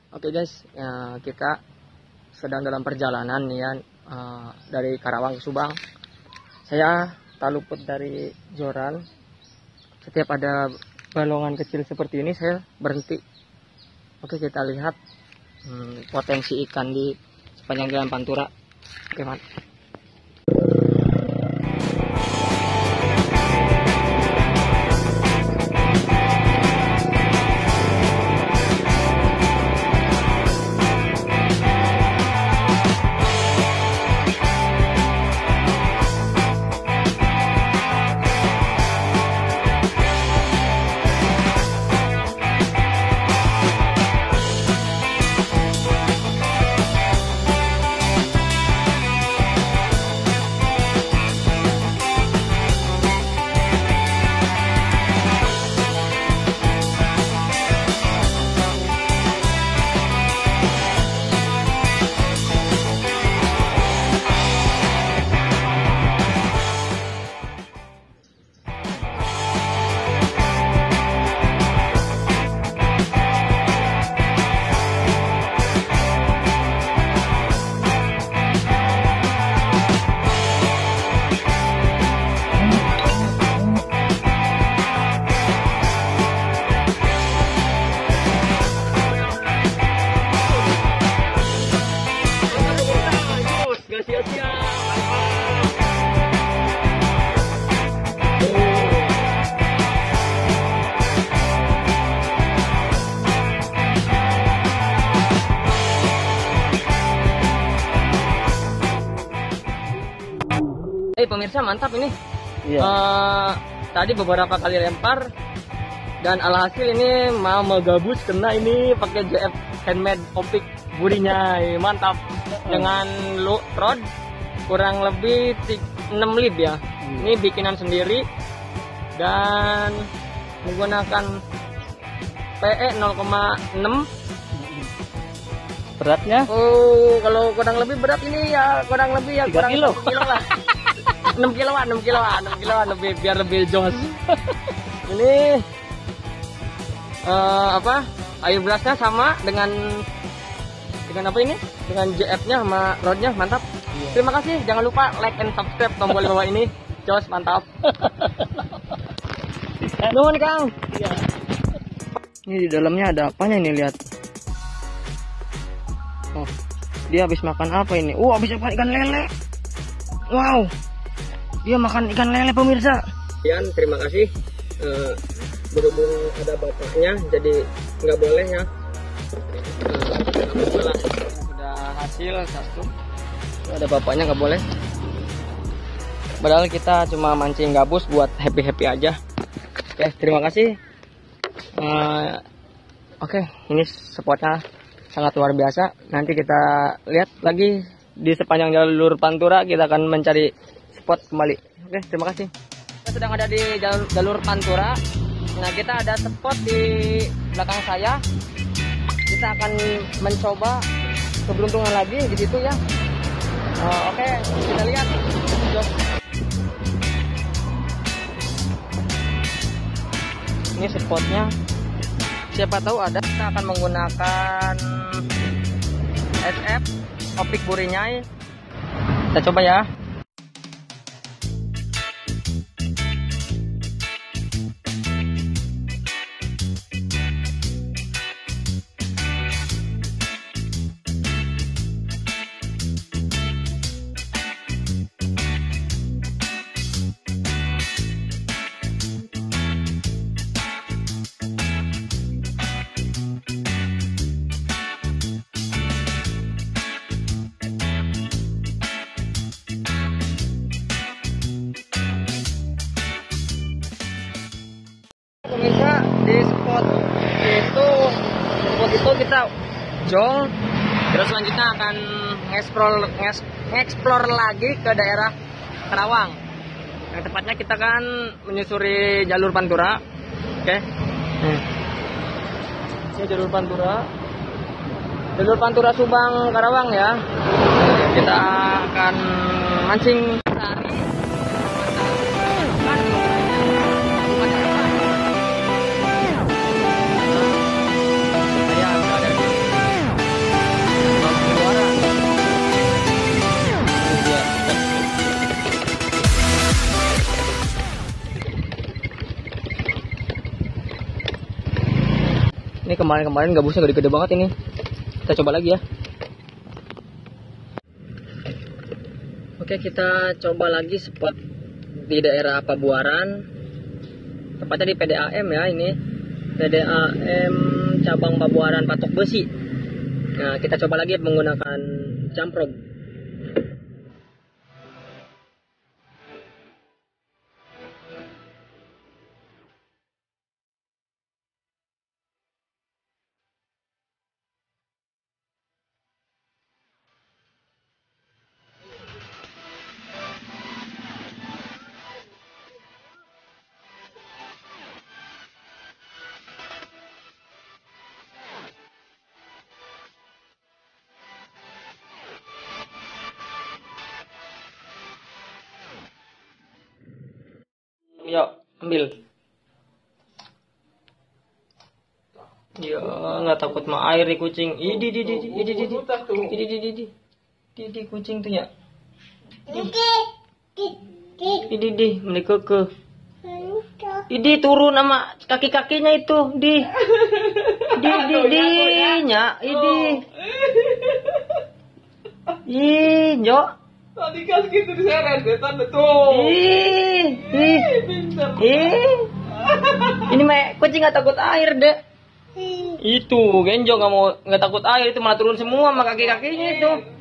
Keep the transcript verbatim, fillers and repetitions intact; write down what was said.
Oke guys, ya, kita sedang dalam perjalanan nih ya, uh, dari Karawang ke Subang. Saya tak luput dari joran. Setiap ada balongan kecil seperti ini saya berhenti. Oke, kita lihat hmm, potensi ikan di sepanjang jalan Pantura. Oke, mantap. Eh pemirsa, mantap ini. Iya. Uh, tadi beberapa kali lempar dan alhasil ini mau megabus kena ini pakai J F handmade opik burinya. Mantap. Dengan loop rod kurang lebih enam lib ya. Hmm. Ini bikinan sendiri dan menggunakan P E nol koma enam. Beratnya? Oh, kalau kurang lebih berat ini ya kurang lebih ya tiga kurang kilo. kilo lah. enam kiloan, enam kiloan, enam kiloan lebih biar lebih jos. Ini uh, apa? Air blastnya sama dengan dengan apa ini? Dengan J F-nya sama rodnya, mantap. Iya. Terima kasih. Jangan lupa like and subscribe tombol di bawah ini. Jos, mantap. Nuhun Kang. Iya. Ini di dalamnya ada apanya ini, lihat. Oh, dia habis makan apa ini? Oh, habis makan ikan lele. Wow. Dia makan ikan lele pemirsa. Yan, terima kasih. Uh, berhubung ada bapaknya, jadi nggak boleh ya. Uh, sudah hasil satu. Ada bapaknya nggak boleh. Padahal kita cuma mancing gabus buat happy happy aja. Oke, terima kasih. Uh, Oke, okay, ini spotnya sangat luar biasa. Nanti kita lihat lagi di sepanjang jalur Pantura. Kita akan mencari spot kembali. Oke, terima kasih. Kita sedang ada di jalur, jalur Pantura. Nah, kita ada spot di belakang saya. Kita akan mencoba keberuntungan lagi di situ ya. Uh, Oke, kita lihat. Ini spotnya. Siapa tahu ada. Kita akan menggunakan S F opik burinyai. Kita coba ya. Pemirsa, di spot itu spot itu kita jong, terus selanjutnya akan ngeksplor ngeksplor lagi ke daerah Karawang. Yang tepatnya kita kan menyusuri jalur Pantura. Oke. Hmm. Ini jalur Pantura. Jalur Pantura Subang Karawang ya. Kita akan mancing sehari. kemarin-kemarin gabusnya gede-gede banget ini. Kita coba lagi ya. Oke, kita coba lagi spot di daerah Pabuaran, tepatnya di P D A M ya. Ini P D A M cabang Pabuaran Patok Besi. Nah, kita coba lagi menggunakan jamprog. Yuk, ambil. Ya, nggak takut sama air nih kucing. Idi, idi, idi, idi, idi, idi, idi, idi, idi, idi, kucing tuh ya. Idi, idi, mereka ke. Idi turun sama kaki-kakinya itu, di. Di, di, di, nya, idi. Ih, Jo. Tadi kan gitu diseret, setan betul. Ih, ih, ih. Ini mah kucing nggak takut air deh. Itu Genjo nggak mau nggak takut air, itu malah turun semua sama kaki kakinya itu.